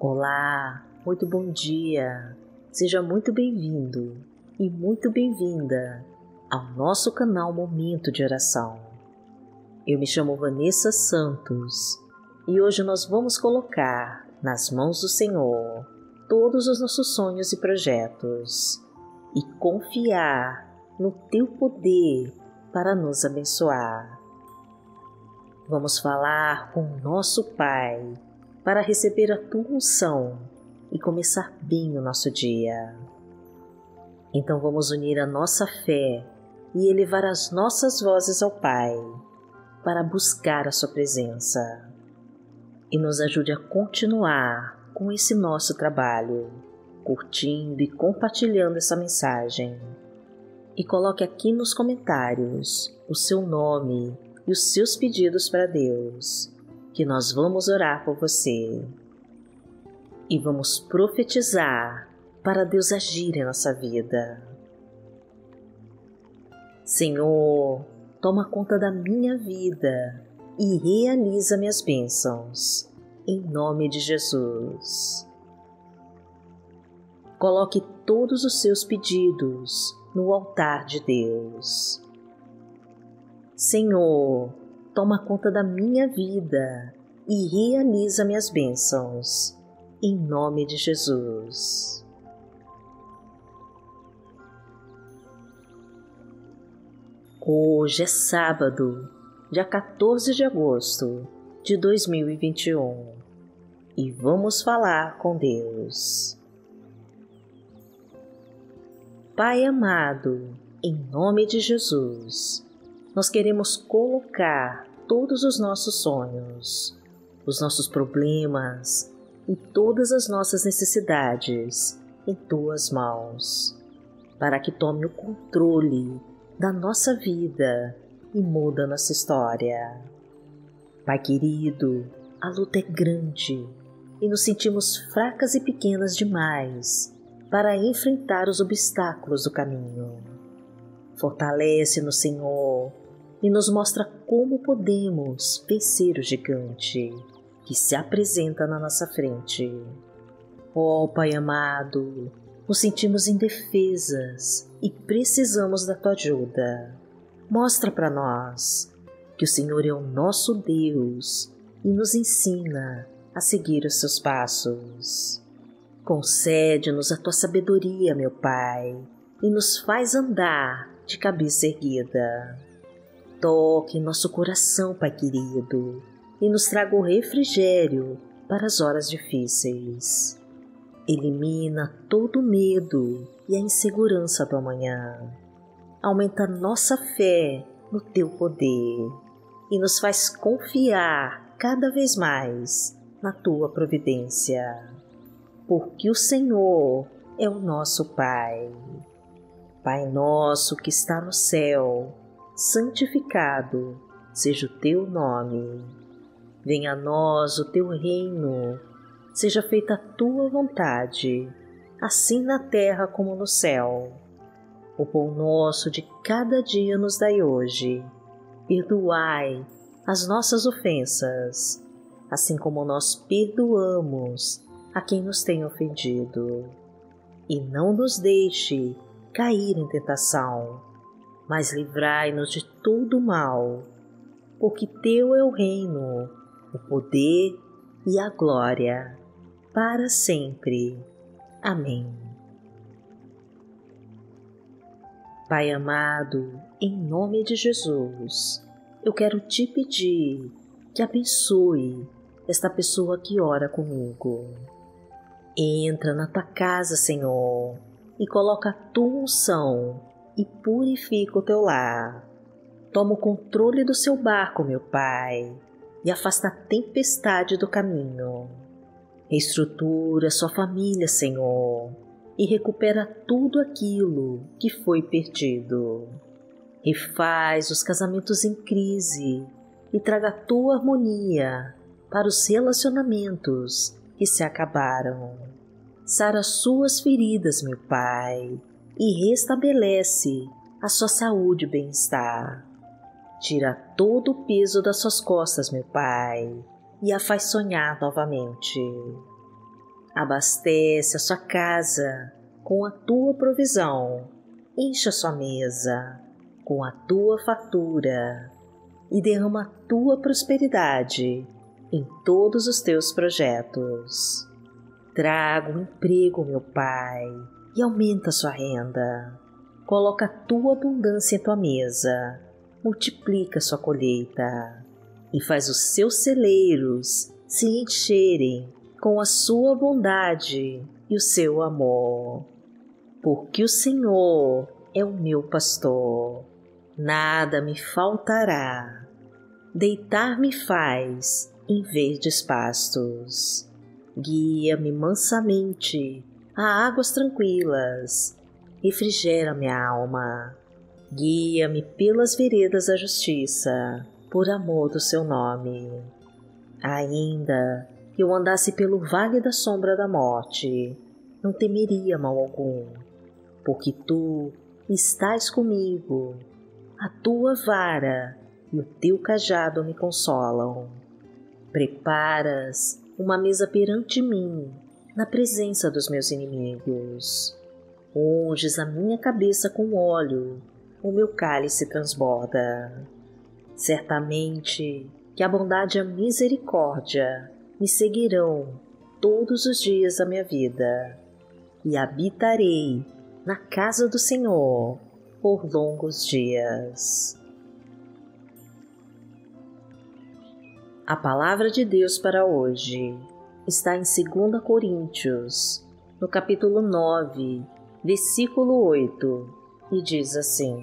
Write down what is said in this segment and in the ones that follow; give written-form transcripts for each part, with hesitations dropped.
Olá, muito bom dia. Seja muito bem-vindo e muito bem-vinda ao nosso canal Momento de Oração. Eu me chamo Vanessa Santos e hoje nós vamos colocar nas mãos do Senhor todos os nossos sonhos e projetos e confiar no Teu poder para nos abençoar. Vamos falar com o nosso Pai para receber a Tua unção e começar bem o nosso dia. Então vamos unir a nossa fé e elevar as nossas vozes ao Pai para buscar a Sua presença. E nos ajude a continuar com esse nosso trabalho, curtindo e compartilhando essa mensagem. E coloque aqui nos comentários o seu nome e os seus pedidos para Deus, que nós vamos orar por você. E vamos profetizar para Deus agir em nossa vida. Senhor, toma conta da minha vida e realiza minhas bênçãos, em nome de Jesus. Coloque todos os seus pedidos no altar de Deus. Senhor, toma conta da minha vida e realiza minhas bênçãos, em nome de Jesus. Hoje é sábado, dia 14 de agosto de 2021, e vamos falar com Deus. Pai amado, em nome de Jesus, nós queremos colocar todos os nossos sonhos, os nossos problemas e todas as nossas necessidades em Tuas mãos, para que tome o controle da nossa vida e mude a nossa história. Pai querido, a luta é grande e nos sentimos fracas e pequenas demais para enfrentar os obstáculos do caminho. Fortalece-nos, Senhor, e nos mostra como podemos vencer o gigante que se apresenta na nossa frente. Ó Pai amado, nos sentimos indefesas e precisamos da Tua ajuda. Mostra para nós que o Senhor é o nosso Deus e nos ensina a seguir os Seus passos. Concede-nos a Tua sabedoria, meu Pai, e nos faz andar de cabeça erguida. Toque em nosso coração, Pai querido, e nos traga o refrigério para as horas difíceis. Elimina todo o medo e a insegurança do amanhã. Aumenta nossa fé no Teu poder e nos faz confiar cada vez mais na Tua providência. Porque o Senhor é o nosso Pai. Pai nosso que está no céu, santificado seja o Teu nome. Venha a nós o Teu reino, seja feita a Tua vontade, assim na terra como no céu. O pão nosso de cada dia nos dai hoje. Perdoai as nossas ofensas, assim como nós perdoamos a quem nos tem ofendido. E não nos deixe cair em tentação, mas livrai-nos de todo o mal, porque Teu é o reino, o poder e a glória, para sempre. Amém. Pai amado, em nome de Jesus, eu quero Te pedir que abençoe esta pessoa que ora comigo. Entra na Tua casa, Senhor, e coloca a Tua unção e purifica o Teu lar. Toma o controle do seu barco, meu Pai, e afasta a tempestade do caminho. Reestrutura sua família, Senhor, e recupera tudo aquilo que foi perdido. Refaz os casamentos em crise e traga a Tua harmonia para os relacionamentos que se acabaram. Sara suas feridas, meu Pai, e restabelece a sua saúde e bem-estar. Tira todo o peso das suas costas, meu Pai, e a faz sonhar novamente. Abastece a sua casa com a tua provisão, enche a sua mesa com a tua fartura e derrama a tua prosperidade em todos os teus projetos. Traga um emprego, meu Pai, e aumenta a sua renda. Coloca a tua abundância em tua mesa, multiplica a sua colheita e faz os seus celeiros se encherem com a sua bondade e o seu amor. Porque o Senhor é o meu pastor, nada me faltará. Deitar-me faz em verdes pastos. Guia-me mansamente a águas tranquilas. Refrigera minha alma. Guia-me pelas veredas da justiça, por amor do seu nome. Ainda que eu andasse pelo vale da sombra da morte, não temeria mal algum, porque tu estás comigo. A tua vara e o teu cajado me consolam. Preparas uma mesa perante mim, na presença dos meus inimigos. Unges a minha cabeça com óleo, o meu cálice transborda. Certamente que a bondade e a misericórdia me seguirão todos os dias da minha vida, e habitarei na casa do Senhor por longos dias. A palavra de Deus para hoje está em 2 Coríntios, no capítulo 9, versículo 8, e diz assim: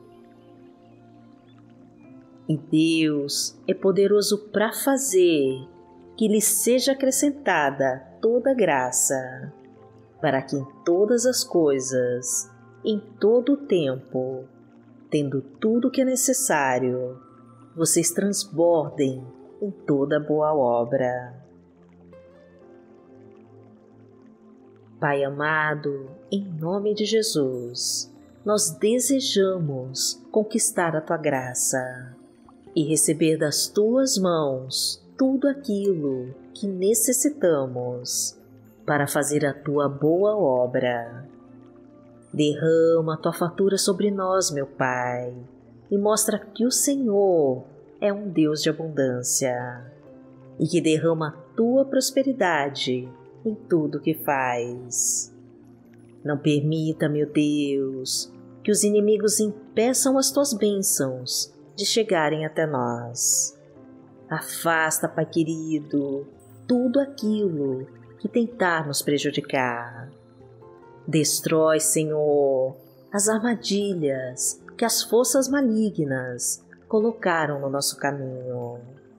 E Deus é poderoso para fazer que lhe seja acrescentada toda graça, para que em todas as coisas, em todo o tempo, tendo tudo o que é necessário, vocês transbordem em toda boa obra. Pai amado, em nome de Jesus, nós desejamos conquistar a Tua graça e receber das Tuas mãos tudo aquilo que necessitamos para fazer a Tua boa obra. Derrama a Tua fartura sobre nós, meu Pai, e mostra que o Senhor é um Deus de abundância e que derrama a Tua prosperidade em tudo que faz. Não permita, meu Deus, que os inimigos impeçam as Tuas bênçãos de chegarem até nós. Afasta, Pai querido, tudo aquilo que tentar nos prejudicar. Destrói, Senhor, as armadilhas que as forças malignas colocaram no nosso caminho.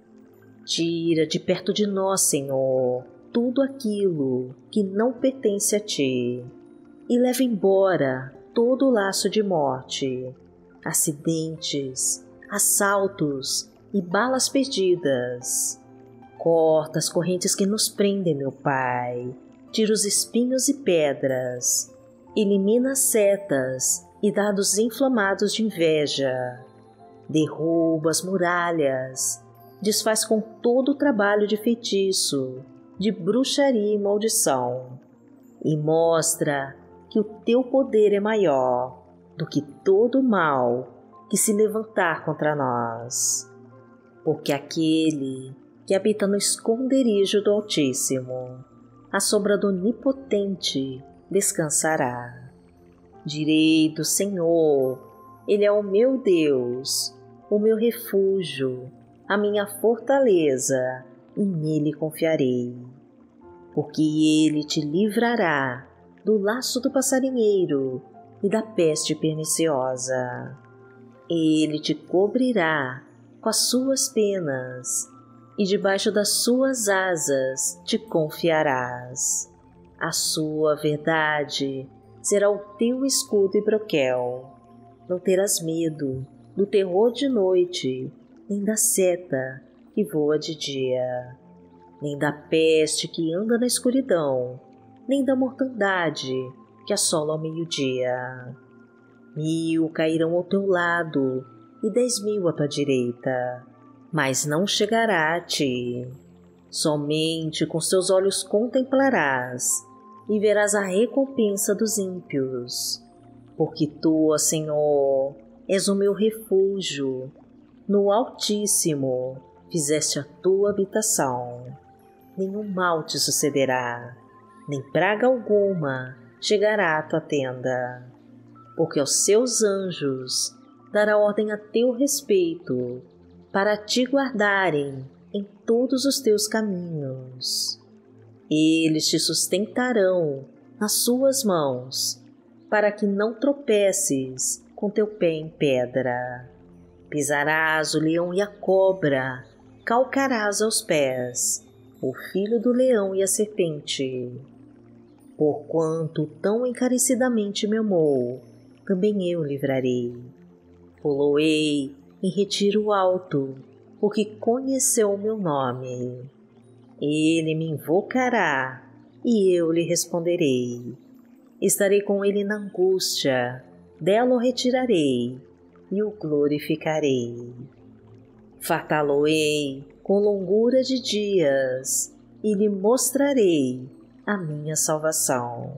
Tira de perto de nós, Senhor, tudo aquilo que não pertence a Ti e leva embora todo o laço de morte, acidentes, assaltos e balas perdidas. Corta as correntes que nos prendem, meu Pai. Tira os espinhos e pedras. Elimina as setas e dardos inflamados de inveja. Derruba as muralhas. Desfaz com todo o trabalho de feitiço, de bruxaria e maldição. E mostra que o Teu poder é maior do que todo o mal que se levantar contra nós. Porque aquele que habita no esconderijo do Altíssimo, à sombra do Onipotente, descansará. Direi do Senhor, Ele é o meu Deus, o meu refúgio, a minha fortaleza, e nele confiarei. Porque Ele te livrará do laço do passarinheiro e da peste perniciosa. Ele te cobrirá com as suas penas, e debaixo das suas asas te confiarás. A sua verdade será o teu escudo e broquel. Não terás medo do terror de noite, nem da seta que voa de dia, nem da peste que anda na escuridão, nem da mortandade que assola ao meio-dia. 1000 cairão ao teu lado e 10.000 à tua direita, mas não chegará a ti. Somente com seus olhos contemplarás e verás a recompensa dos ímpios. Porque tu, ó Senhor, és o meu refúgio, no Altíssimo fizeste a tua habitação. Nenhum mal te sucederá, nem praga alguma chegará à tua tenda. Porque aos seus anjos dará ordem a teu respeito, para te guardarem em todos os teus caminhos. Eles te sustentarão nas suas mãos, para que não tropeces com teu pé em pedra. Pisarás o leão e a cobra, calcarás aos pés o filho do leão e a serpente. Porquanto tão encarecidamente me amou, também eu livrarei. Poloei em retiro alto, porque conheceu o meu nome. Ele me invocará, e eu lhe responderei. Estarei com ele na angústia, dela o retirarei, e o glorificarei. Fartá-lo-ei com longura de dias, e lhe mostrarei a minha salvação.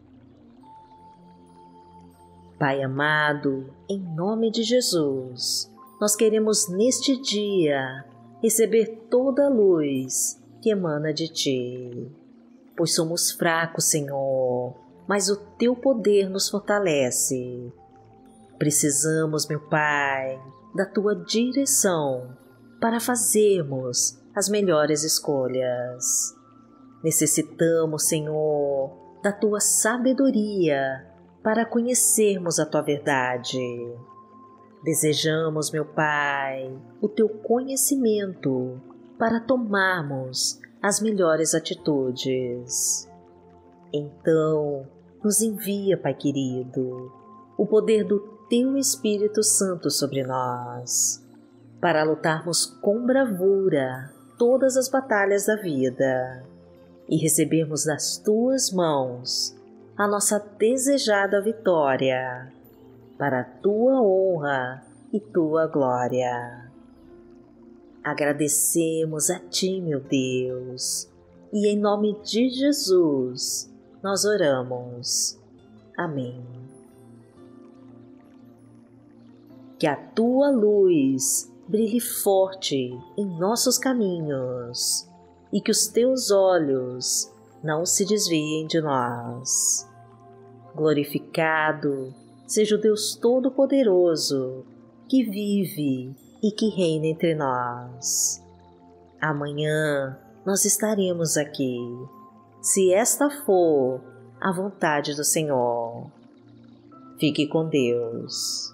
Pai amado, em nome de Jesus, nós queremos neste dia receber toda a luz que emana de Ti. Pois somos fracos, Senhor, mas o Teu poder nos fortalece. Precisamos, meu Pai, da Tua direção para fazermos as melhores escolhas. Necessitamos, Senhor, da Tua sabedoria para conhecermos a Tua verdade. Desejamos, meu Pai, o Teu conhecimento para tomarmos as melhores atitudes. Então, nos envia, Pai querido, o poder do Teu Espírito Santo sobre nós, para lutarmos com bravura todas as batalhas da vida e recebermos das Tuas mãos a nossa desejada vitória, para a Tua honra e Tua glória. Agradecemos a Ti, meu Deus, e em nome de Jesus nós oramos. Amém. Que a Tua luz brilhe forte em nossos caminhos e que os Teus olhos não se desviem de nós. Glorificado seja o Deus Todo-Poderoso, que vive e que reina entre nós. Amanhã nós estaremos aqui, se esta for a vontade do Senhor. Fique com Deus.